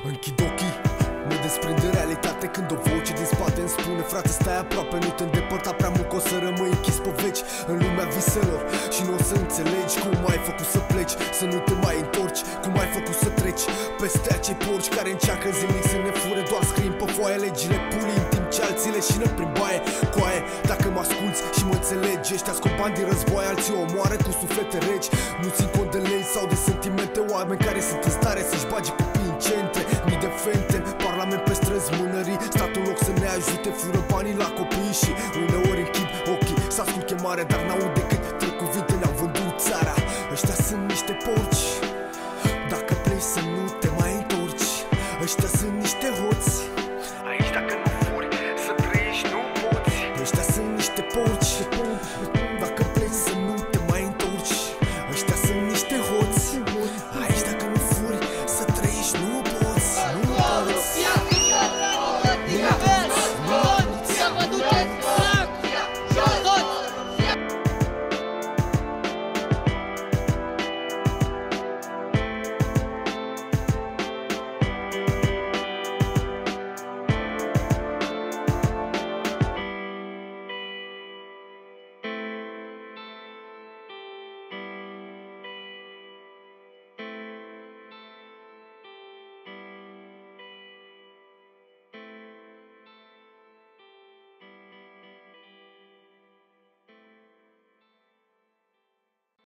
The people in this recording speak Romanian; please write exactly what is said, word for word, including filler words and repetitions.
Închid ochii, mă desprind de realitate când o voce din spate îmi spune: frate, stai aproape, nu te îndepărta prea mult, că o să rămâi închis pe veci în lumea viselor. Și nu o să înțelegi cum ai făcut să pleci, să nu te mai întorci, cum ai făcut să treci peste acei porci care încearcă zilnic să ne fure. Doar scriem pe foaie legile pulii, în timp ce alții leșină prin baie. Coaie, dacă mă asculți și mă înțelegi, ăștia scot bani din război, alții omoară cu suflete reci. Nu țin cont de lei sau de sentimente, oameni care sunt în stare să-și bage copiii în centre. Mii de fente, parlament pe străzi, mânării, statul în loc să ne ajute, fură banii la copii. Și uneori închid ochii să ascult chemarea, dar n-aud decât trei cuvinte: ne-au vândut țara. Ăștia sunt niște porci.